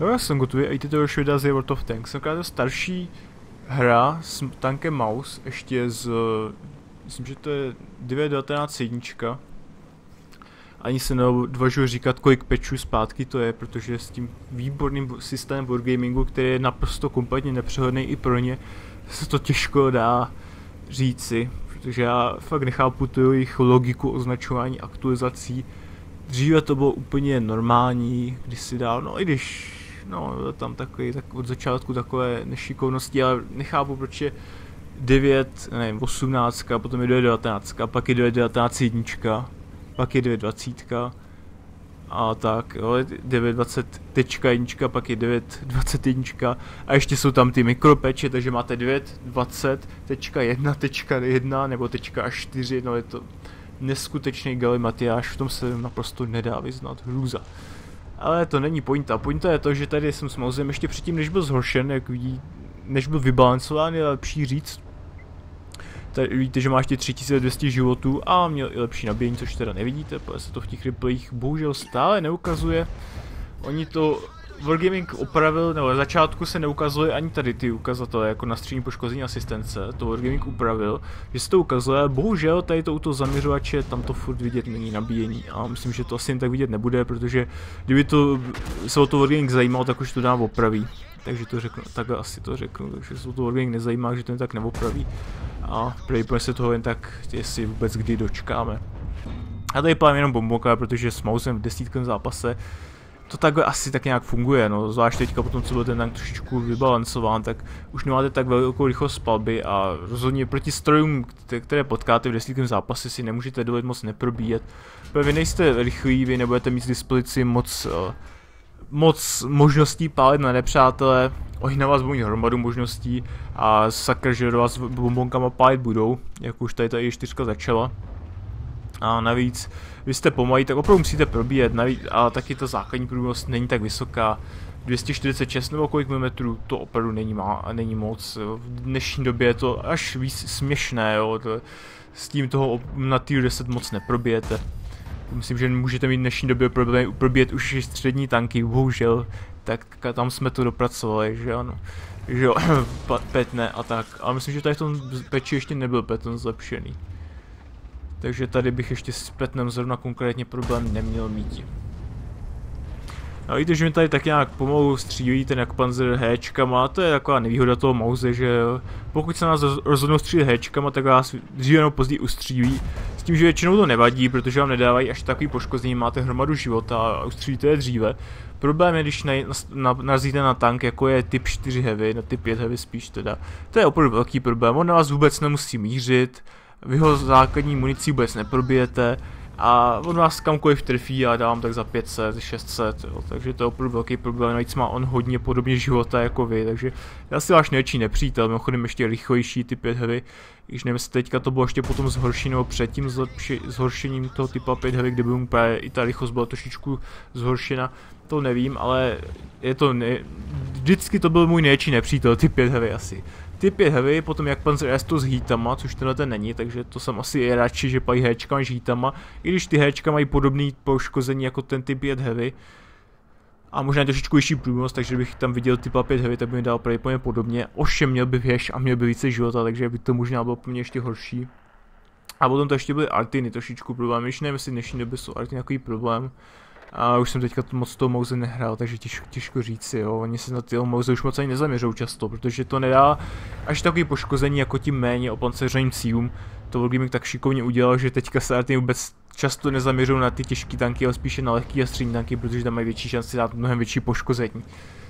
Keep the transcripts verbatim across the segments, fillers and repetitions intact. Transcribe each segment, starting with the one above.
Jo, já jsem gotový, a i ty to už vydá z World of Tanks. Jsem to starší hra s tankem Mouse, ještě z, myslím, že to je devět devatenáct jednička. Ani se neodvažuji říkat, kolik patchů zpátky to je, protože s tím výborným systémem wargamingu, který je naprosto kompletně nepřehledný i pro ně, se to těžko dá říci, protože já fakt nechápu tu jejich logiku označování aktualizací. Dříve to bylo úplně normální, když si dál, no i když, no tam takový, tak od začátku takové nešikovnosti, ale nechápu, proč je devět, nevím, osmnáct, potom je devět devatenáct, pak je devět devatenáct jednička, pak je devět dvacet a tak, jo, devět dvacet tečka jedna, pak je devět dvacet jedna a ještě jsou tam ty mikropeče, takže máte devět dvacet tečka jedna tečka jedna nebo tečka až čtyři, no je to neskutečný galimatiáš, v tom se naprosto nedá vyznat, hrůza. Ale to není pointa, pointa je to, že tady jsem s Mousem ještě předtím, než byl zhoršen, jak vidí, než byl vybalancován, je lepší říct. Tady vidíte, že má ještě tři tisíce dvě stě životů a měl i lepší nabíjení, což teda nevidíte, protože se to v těch replayích bohužel stále neukazuje. Oni to Wargaming opravil, nebo na začátku se neukazuje ani tady ty ukazatele, jako na střední poškození asistence, to Wargaming upravil, že se to ukazuje, ale bohužel tady to u toho zaměřovače, tam to furt vidět není nabíjení a myslím, že to asi jen tak vidět nebude, protože kdyby to, se o to Wargaming zajímal, tak už to dá opraví. Takže to řeknu, takhle asi to řeknu, takže se o to Wargaming nezajímá, že to jen tak neopraví. A prejme se toho jen tak, jestli vůbec kdy dočkáme. A tady plán jenom bombonka, protože s Mousem v desítkovém zápase to takhle asi tak nějak funguje, no, zvlášť teďka potom, co byl ten tank trošičku vybalancován, tak už nemáte tak velkou rychlost palby a rozhodně proti strojům, které potkáte v desítkovém zápase, si nemůžete dovolit moc neprobíjet. Protože vy nejste rychlí, vy nebudete mít z dispozici moc, uh, moc možností pálit na nepřátele, oni na vás budou mít hromadu možností a sakra, že do vás bombonkama pálit budou, jak už tady ta i čtyřka začala. A navíc, vy jste pomalí, tak opravdu musíte probíjet, navíc, a taky ta základní průvodnost není tak vysoká. dvě stě čtyřicet šest nebo kolik milimetrů, to opravdu není, má, není moc. Jo. V dnešní době je to až víc směšné, jo. To, s tím toho na tier deset moc neprobijete. Myslím, že můžete mít v dnešní době problém probíjet už i střední tanky, bohužel, tak tam jsme to dopracovali, že ano. Že jo, petne a tak, ale myslím, že tady v tom peči ještě nebyl peton zlepšený. Takže tady bych ještě s petnem zrovna konkrétně problém neměl mít. A víte, že mi tady tak nějak pomalu střílí ten jak Panzer héčkama, to je taková nevýhoda toho Mouse, že pokud se nás rozhodnou střílet héčkama, tak vás dříve nebo později ustřílí. S tím, že většinou to nevadí, protože vám nedávají až takový poškození, máte hromadu života a ustřílíte je dříve. Problém je, když narazíte na, na tank, jako je typ čtyři heavy, na typ pět heavy spíš teda. To je opravdu velký problém, on na vás vůbec nemusí mířit, vy ho základní municí vůbec neprobijete a on vás kamkoliv trefí a dávám tak za pět set, šest set, jo, takže to je opravdu velký problém, navíc má on hodně podobně života jako vy, takže já si váš největší nepřítel, mimochodem ještě rychlejší typ pět heavy, když nevím, jestli teďka to bylo ještě potom zhoršení nebo předtím zlepši, zhoršením toho typa pět heavy, kde by mu právě i ta rychlost byla trošičku zhoršena, to nevím, ale je to ne... vždycky to byl můj největší nepřítel, typ pět heavy asi. Typ pět heavy, potom jak Panzer S to s heatama, což tenhle ten není, takže to jsem asi i radši, že pají héčka než heatama, i když ty héčka mají podobný poškození jako ten typ pět heavy. A možná trošičku vyšší průnos, takže bych tam viděl typa pět heavy, tak by mi dal úplně podobně. Ovšem měl by věž a měl by více života, takže by to možná bylo pro mě ještě horší. A potom to ještě byly artiny trošičku problém, když nevím, jestli dnešní době jsou artiny takový problém. A už jsem teďka moc toho Mouse nehrál, takže těžko, těžko říct, jo, oni se na ty Mouse už moc ani nezaměřou často, protože to nedá až takový poškození jako tím méně opanceřeným cílům. To Wargaming tak šikovně udělal, že teďka se artiny vůbec často nezaměřují na ty těžké tanky, ale spíše na lehké a střední tanky, protože tam mají větší šanci dát mnohem větší poškození.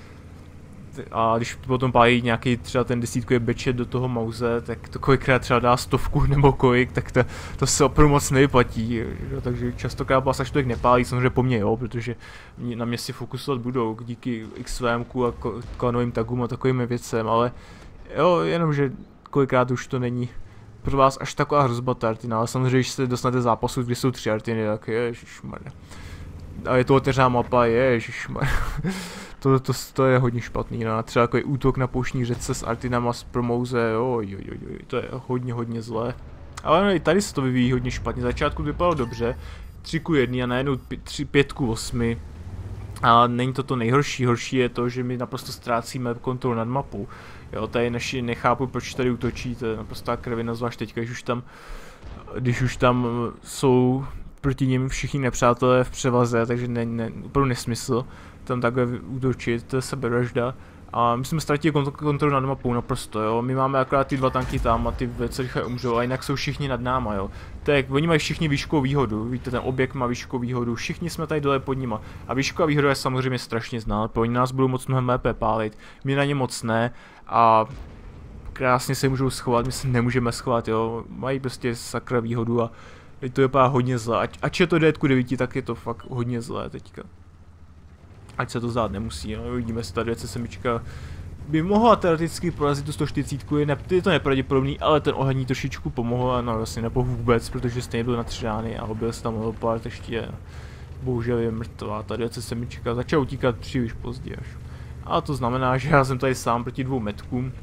A když potom pálí nějaký třeba ten desítkový bečet do toho Mouse, tak to kolikrát třeba dá stovku nebo kolik, tak to, to se opravdu moc nevyplatí, že? Takže častokrát vás až tolik nepálí, samozřejmě po mně jo, protože na mě si fokusovat budou díky X V M ku a klanovým tagům a takovým věcem, ale jo, jenomže kolikrát už to není pro vás až taková hrozba ta artina, ale samozřejmě, když se dostanete zápasu, kdy jsou tři artiny, tak ježišmarja. A je to otevřená mapa, ježišmarja. To, to, to je hodně špatný, no. Třeba takový útok na pouštní řece s artinama z Promouze, jo, jo, jo, jo, to je hodně, hodně zlé. Ale no, i tady se to vyvíjí hodně špatně, začátku vypadalo dobře, tři ku jedné a najednou pět ku osmi. A není to to nejhorší, horší je to, že my naprosto ztrácíme kontrolu nad mapou. Jo, tady naši nechápu, proč tady útočí, to je naprostá kravina, zvlášť teďka, když už tam, když už tam jsou proti nim všichni nepřátelé v převaze, takže ne, ne, opravdu nesmysl tam takhle útočit, to je sebevražda. A my jsme ztratili kont kontrolu nad mapou naprosto, jo. My máme akorát ty dva tanky tam a ty velice rychle umřou, a jinak jsou všichni nad náma, jo. Tak oni mají všichni výškovou výhodu, víte, ten objekt má výškovou výhodu, všichni jsme tady dole pod nima. A výšková výhoda je samozřejmě strašně znát, protože oni nás budou moc mnohem lépe pálit, my na ně moc ne a krásně se můžou schovat, my se nemůžeme schovat, jo. Mají prostě sakra výhodu a teď to vypadá hodně zle, ať, ať je to D devět, tak je to fakt hodně zlé teďka. Ať se to zdát nemusí, no, vidíme, že ta dvacet sedm by mohla teoreticky porazit tu sto čtyřicet, je, ne, je to nepravděpodobný, ale ten oheň trošičku pomohl, a no vlastně nebo vůbec, protože stejně byl na tři rány a objel se tam Leopard ještě, bohužel je mrtvá, ta dvacet sedm začala utíkat příliš pozdě až. A to znamená, že já jsem tady sám proti dvou metkům,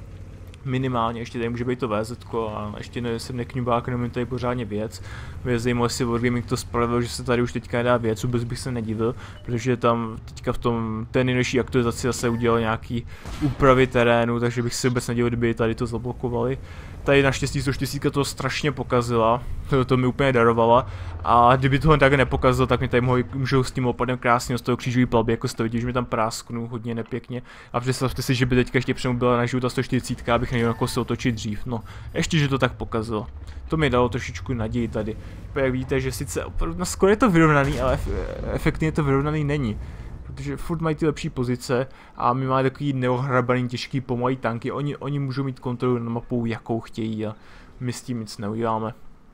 minimálně, ještě tady může být to V Z ko a ještě ne, jsem nekňubák, nemůžu tady pořádně věc. Mě zajímalo, jestli Wargaming to spravil, že se tady už teďka nedá věc, vůbec bych se nedivil, protože tam teďka v tom té nejnovější aktualizaci zase udělal nějaký úpravy terénu, takže bych si vůbec nedivil, kdyby tady to zablokovali. Tady naštěstí sto čtyřicet to strašně pokazila, to, to mi úplně darovala, a kdyby toho tak nepokazil, tak mi tady mohli, můžou s tím opadem krásně z toho křížový plavby, jako jste viděli, že mi tam prásknu hodně nepěkně. A představte si, že by teďka ještě přemu byla na život ta sto čtyřicet, abych neměl jako se otočit dřív. No, ještě, že to tak pokazilo. To mi dalo trošičku naději tady. Jak vidíte, že sice opravdu, no, skoro je to vyrovnaný, ale efektivně to vyrovnaný není. Protože furt mají ty lepší pozice a my máme takový neohrabaný, těžký, pomalý tanky. Oni, oni můžou mít kontrolu na mapou, jakou chtějí, a my s tím nic neuděláme.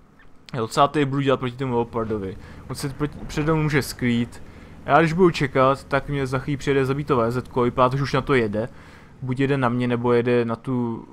Jo, co já tady budu dělat proti tomu Leopardovi? On se přede mnou může skrýt. Já když budu čekat, tak mě za chvíli přijede zabít to V Z ko, vypadá to, že už na to jede. Buď jede na mě, nebo jede na tu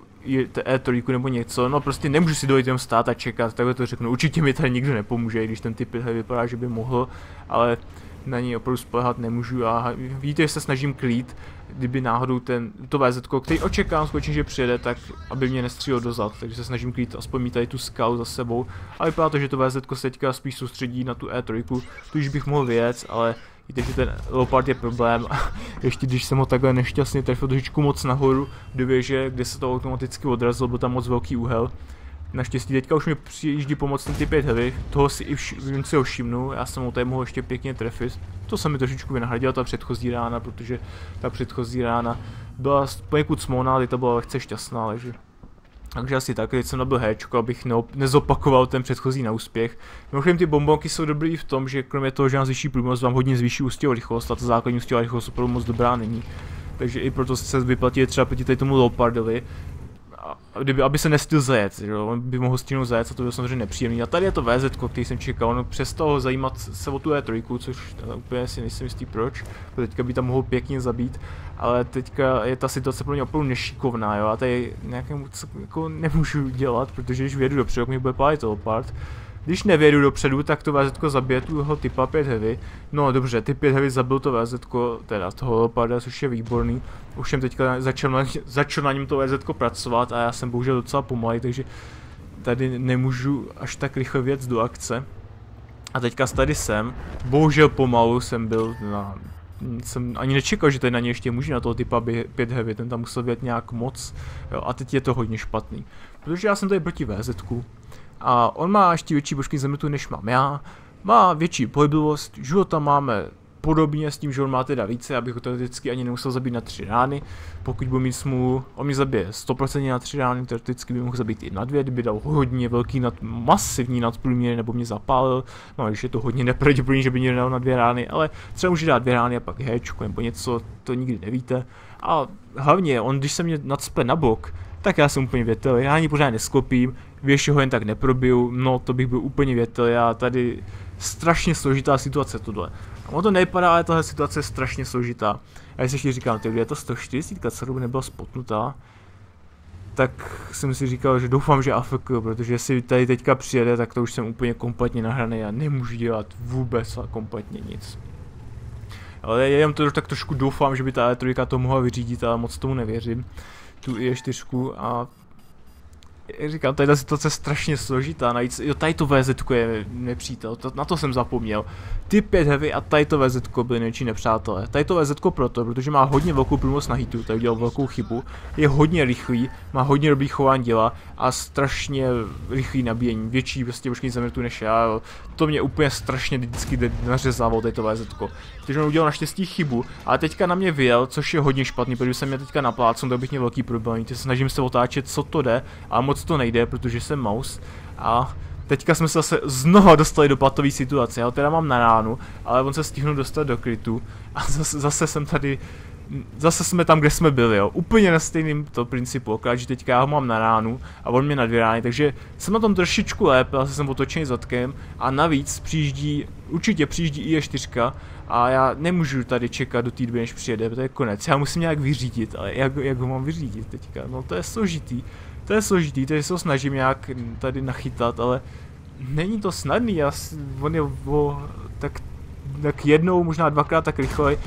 E tři nebo něco, no prostě nemůžu si dojít jenom stát a čekat, takhle to řeknu. Určitě mi tady nikdo nepomůže, když ten typ vypadá, že by mohl, ale na něj opravdu spoléhat nemůžu a vidíte, že se snažím klít, kdyby náhodou ten, to V Z ko, který očekám skutečně, že přijede, tak aby mě nestřílel dozad, takže se snažím klít, aspoň mít tady tu skalu za sebou, ale vypadá to, že to V Z ko se teďka spíš soustředí na tu E tři, tu už bych mohl vyjet, ale víte, že ten Leopard je problém a ještě když jsem ho takhle nešťastně trefil trošičku moc nahoru do věže, kde se to automaticky odrazilo, byl tam moc velký úhel. Naštěstí teďka už mi přijíždí pomoc ten typ pět heavy, toho si i vš si ho všimnu, já jsem ho tady mohl ještě pěkně trefit. To se mi trošičku vynahradila ta předchozí rána, protože ta předchozí rána byla poněkud smolná, ale ta byla lehce šťastná, takže... Takže asi tak, teď jsem nabil héčko, abych ne nezopakoval ten předchozí neúspěch. Mimochodem ty bombonky jsou dobrý v tom, že kromě toho, že nám zvýší průměrnost, vám hodně zvýší ústěho rychlost, a ta základní ústěho rychlost opravdu moc dobrá není. Takže i proto se vyplatí třeba proti tady tomu Leopardovi, kdyby, aby se nestyl zajet, jo? On by mohl stihnout zajet, a to bylo samozřejmě nepříjemný. A tady je to V Z ko, který jsem čekal, no přestal ho zajímat se o tu E tři, což úplně si nejsem jistý proč, teďka by tam mohl pěkně zabít, ale teďka je ta situace pro mě opravdu nešikovná, jo, a tady nějakému jako nemůžu dělat, protože když vědu dopředu, tak mi bude pálit Leopard. Když nevědu dopředu, tak to V Z ko zabije toho typa pět heavy. No dobře, typ pět heavy zabil to V Z ko, teda toho Leoparda, což je výborný. Už jsem teďka začal na, začal na něm to V Z ko pracovat a já jsem bohužel docela pomalý, takže tady nemůžu až tak rychle věc do akce. A teďka tady jsem, bohužel pomalu jsem byl na... Jsem ani nečekal, že tady na něj ještě může na toho typa pět heavy, ten tam musel vědět nějak moc, jo, a teď je to hodně špatný. Protože já jsem tady proti V Z ku. A on má ještě větší božský zemetu, než mám já, má větší pohyblivost, života máme podobně s tím, že on má teda více, abych ho teoreticky ani nemusel zabít na tři rány. Pokud budu mít smůlu, on mi zabije sto procent na tři rány, teoreticky by mohl zabít i na dvě, kdyby dal hodně velký, nad, masivní nadprůměr, nebo mě zapálil. No, když je to hodně nepravděpodobný, že by mě dal na dvě rány, ale třeba může dát dvě rány a pak héčko nebo něco, to nikdy nevíte. A hlavně, on když se mě nacpe na bok, tak já jsem úplně větel, já ani pořád nesklopím, většinou ho jen tak neprobiju, no to bych byl úplně větel, já tady strašně složitá situace tohle. A ono to nevypadá, ale tahle situace je strašně složitá. A když ještě říkám, kde je to sto čtyřicet, co by nebyla spotnutá, tak jsem si říkal, že doufám, že A F K, protože jestli tady teďka přijede, tak to už jsem úplně kompletně nahraný a nemůžu dělat vůbec a kompletně nic. Ale já jen to tak trošku doufám, že by ta E tři to mohla vyřídit, ale moc tomu nevěřím. Tu E čtyři a jak říkám, tady ta situace je strašně složitá, navíc, jo, tady to V Z je nepřítel, to, na to jsem zapomněl. Ty pět heavy a tady to V Z byly největší nepřátelé. Tady to V Z proto, protože má hodně velkou průmoc na hitu, tady udělal velkou chybu, je hodně rychlý, má hodně dobrý chování děla a strašně rychlý nabíjení, větší prostě počkej zamětu než já, jo. To mě úplně strašně vždycky nařezávalo tady to V Z. Takže on udělal naštěstí chybu, ale teďka na mě vyjel, což je hodně špatný, protože jsem mě teďka naplácel, tak bych měl velký problém, teď se snažím se otáčet, co to jde, ale moc to nejde, protože jsem mouse a teďka jsme se zase znova dostali do platové situace, já ho teda mám na ránu, ale on se stihnul dostat do krytu a zase, zase jsem tady, zase jsme tam, kde jsme byli, jo, úplně na stejném to principu, akorát, že teďka já ho mám na ránu a on mě na dvě rány, takže jsem na tom trošičku lépe, zase jsem otočený zadkem a navíc přijíždí, určitě přijíždí I E čtyři a já nemůžu tady čekat do té doby, než přijede, to je konec, já musím nějak vyřídit, ale jak, jak ho mám vyřídit teďka, no to je složitý. To je složitý, takže se ho snažím nějak tady nachytat, ale není to snadný, já, on je o, tak, tak jednou, možná dvakrát tak rychle.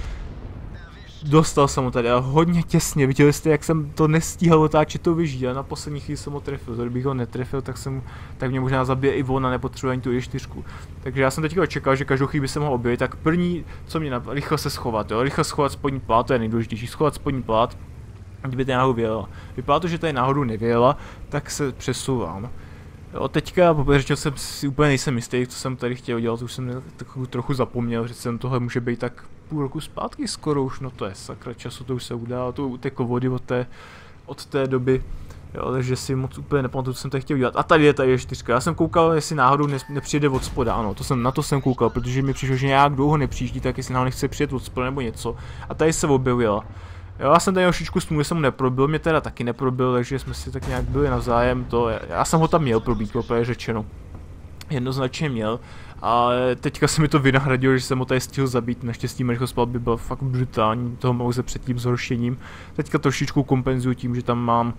Dostal jsem ho tady a hodně těsně, viděli jste, jak jsem to nestíhal otáčet to vyžít, a na poslední chvíli jsem ho trefil, kdybych ho netrefil, tak jsem, tak mě možná zabije i on a nepotřebuje ani tu I čtyři. Takže já jsem teďka čekal, že každou chvíli by se mohl objevit, tak první, co mě napadlo, rychle se schovat, jo, rychle schovat spodní plát, to je nejdůležitější, schovat spodní plát. Kdyby tady náhodou vyjela. Vypadá to, že tady náhodou nevyjela, tak se přesouvám. Jo, teďka, protože jsem si úplně nejsem jistý, co jsem tady chtěl dělat, už jsem takovou trochu zapomněl, že jsem tohle může být tak půl roku zpátky skoro už, no to je sakra času, to už se událo, to uteklo vody od té, od té doby. Jo, takže si moc úplně nepamatuju, co jsem tady chtěl dělat. A tady je tady čtyřka. Já jsem koukal, jestli náhodou ne, nepřijede od spoda, ano, to jsem, na to jsem koukal, protože mi přišlo, že nějak dlouho nepřijíždí, tak jestli náhodou nechce přijet od spoda nebo něco. A tady se objevila. Jo, já jsem tady trošičku smůlu, jsem mu neprobil, mě teda taky neprobil, takže jsme si tak nějak byli navzájem, to, já jsem ho tam měl probít, opět řečeno. Jednoznačně měl, ale teďka se mi to vynahradilo, že jsem ho tady stihl zabít, naštěstí rychlost palby byl fakt brutální, toho mouse před tím zhoršením. Teďka trošičku kompenzuju tím, že tam mám,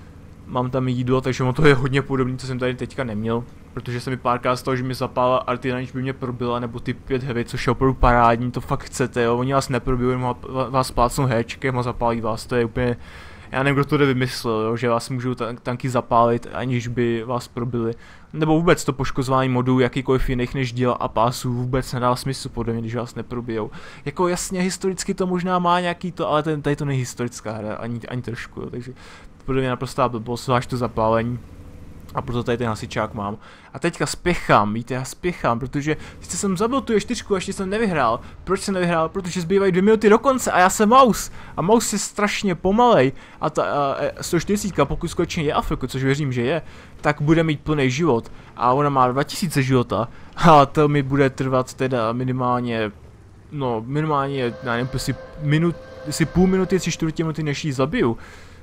mám tam jídlo, takže ono to je hodně podobné, co jsem tady teďka neměl. Protože se mi párkrát stalo, že mi zapálila arty, aniž by mě probila, nebo ty pět heavy, což je opravdu parádní, to fakt chcete, jo, oni vás neprobili, jenom vás plácnou héčkem a zapálí vás, to je úplně, já nevím, kdo to jde vymyslel, jo, že vás můžou tanky zapálit, aniž by vás probili. Nebo vůbec to poškozování modů jakýkoliv jiných než děla a pásů vůbec nedá smysl podle mě, když vás neprobijou. Jako jasně, historicky to možná má nějaký to, ale ten, tady to není historická hra, ani, ani trošku, jo, takže podle mě naprostá blbost, zvlášť to zapálení. A proto tady ten hasičák mám. A teďka spěchám, víte, já spěchám, protože sice jsem zabil tu čtyřku a ještě jsem nevyhrál. Proč jsem nevyhrál? Protože zbývají dvě minuty do konce a já jsem mouse. A mouse je strašně pomalej. A ta a, sto čtyřicet, pokud skutečně je Afrika, což věřím, že je, tak bude mít plný život. A ona má dva tisíce života. A to mi bude trvat teda minimálně, no minimálně, já nevím, si, minut, si půl minuty, tři čtvrtě minuty, než ji zabiju.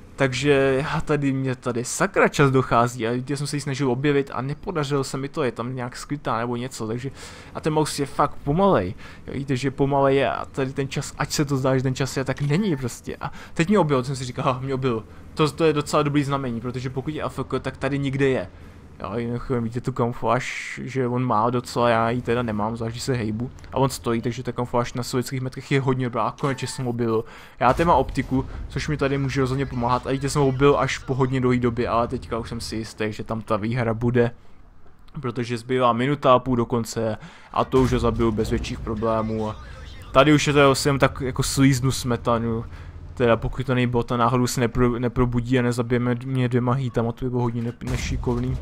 Takže já tady, mě tady sakra čas dochází a já jsem se ji snažil objevit a nepodařilo se mi to, je tam nějak skrytá nebo něco, takže a ten mouse je fakt pomalej, víte, že pomalej je a tady ten čas, ať se to zdá, že ten čas je, tak není prostě a teď mě objel, jsem si říkal, aha, mě objel, to, to je docela dobrý znamení, protože pokud je A F K, tak tady nikde je. Jo, jinak vidíte tu kamufláž, že on má docela, já ji teda nemám, zvlášť když se hejbu. A on stojí, takže ta kamufláž na sovětských metrech je hodně dobrá, konečně jsem ho byl. Já tady mám optiku, což mi tady může rozhodně pomáhat, a víte, jsem ho byl až po hodně dlouhé době, ale teďka už jsem si jistý, že tam ta výhra bude. Protože zbývá minuta a půl do konce a to už ho zabiju bez větších problémů. A tady už je to jsem tak jako slíznu smetanu. Teda pokud to nejbylo, ta náhodou se nepro, neprobudí a nezabijeme mě dvěma hýtama, to by bylo hodně ne, nešikovný.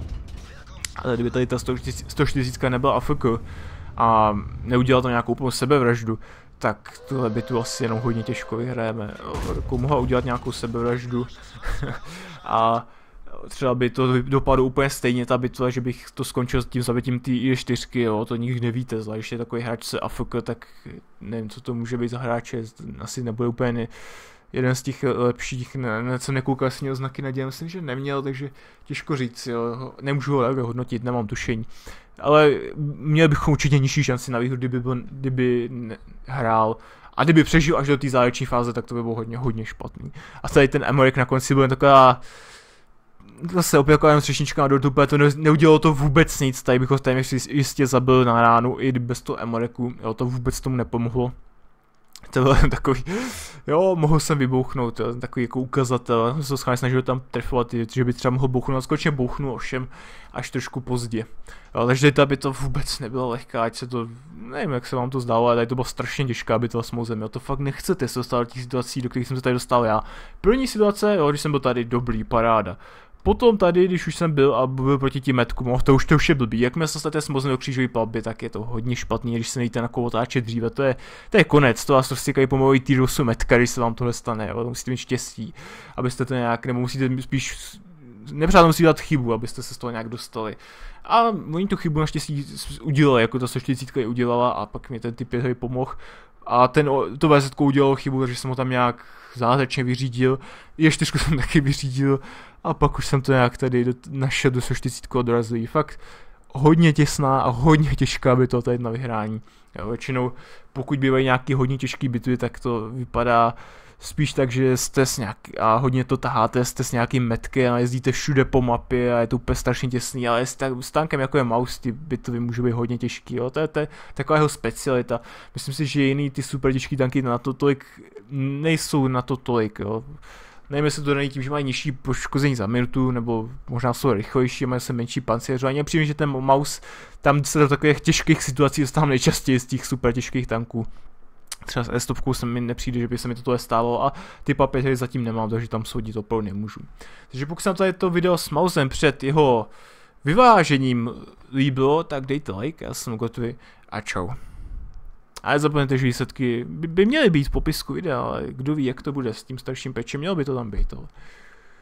Ale kdyby tady ta sto čtyřicet nebyla A F K a neudělal tam nějakou úplnou sebevraždu, tak tohle by tu asi jenom hodně těžko vyhrajeme. Jako mohla udělat nějakou sebevraždu a třeba by to dopadlo úplně stejně ta bitva, že bych to skončil s tím zabitím té I čtyři, jo, to nikdy nevíte, zvlášť je takový hráč se A F K, tak nevím, co to může být za hráče, asi nebude úplně ne, jeden z těch lepších, ne, ne, co nekoukal, si měl znaky naděje, myslím, že neměl, takže těžko říct, jo, nemůžu ho takhle hodnotit, nemám tušení. Ale měl bychom určitě nižší šanci na výhru, kdyby, byl, kdyby hrál. A kdyby přežil až do té závěrečné fáze, tak to by bylo hodně, hodně špatný. A tady ten Emmerich na konci byl taková, zase opět taková střešnička na dortu, to ne, neudělalo to vůbec nic, tady bych ho téměř jistě zabil na ránu, i bez toho Emmerichu, jo, to vůbec tomu nepomohlo. to byl takový, jo, mohl jsem vybouchnout, jo, takový jako ukazatel, jsem se schválně snažil tam trefovat, že by třeba mohl bouchnout, skutečně bouchnul ovšem až trošku pozdě. Jo, takže tady by to vůbec nebylo lehká, ať se to, nevím, jak se vám to zdálo, ale tady to bylo strašně těžká bitva s mouzem, jo, to fakt nechcete se dostat do těch situací, do kterých jsem se tady dostal já. První situace, jo, když jsem byl tady dobrý, paráda. Potom tady, když už jsem byl a byl proti tím metkům, oh, to už to už je blbý. Jakmile se dostanete s mozem do křížové palby, tak je to hodně špatný, když se nejíte na kovotáče dříve, to je, to je konec, to vás rozstěkají pomalu týr dosu metka, když se vám tohle stane, jo, to musíte mít štěstí, abyste to nějak, nebo musíte spíš, nepřátelé musí dělat chybu, abyste se z toho nějak dostali. A oni tu chybu naštěstí udělali, jako ta sto čtyřicet ji udělala a pak mi ten typ pět pomohl. A ten, to vé zet udělal chybu, takže jsem ho tam nějak zázračně vyřídil. Je čtyřku jsem taky vyřídil a pak už jsem to nějak tady do, našel do sto čtyřicet odrazí. Fakt hodně těsná a hodně těžká by to tady na vyhrání. Jo, většinou pokud bývají nějaký hodně těžký bitvy, tak to vypadá spíš tak, že jste s nějaký, a hodně to taháte, jste s nějakým metkem a jezdíte všude po mapě a je to úplně strašně těsný, ale s, tak, s tankem jako je Maus, ty bitvy můžou být hodně těžký, jo, to je, to je taková jeho specialita. Myslím si, že jiný ty super těžký tanky na to tolik, nejsou na to tolik, jo. Nevím, jestli to není tím, že mají nižší poškození za minutu, nebo možná jsou rychlejší, mají se menší pancéř, ale přijím, že ten Maus tam se do takových těžkých situací dostávám nejčastěji z těch super těžkých tanků. Třeba s E-stovkou se mi nepřijde, že by se mi toto stávalo a ty papěry zatím nemám, takže tam soudit opravdu nemůžu. Takže pokud se vám tady to video s Mausem před jeho vyvážením líbilo, tak dejte like, já jsem Gottvi a čau. A nezapomeňte, že výsledky by, by měly být v popisku videa, ale kdo ví, jak to bude s tím starším pečem, mělo by to tam být. Ale.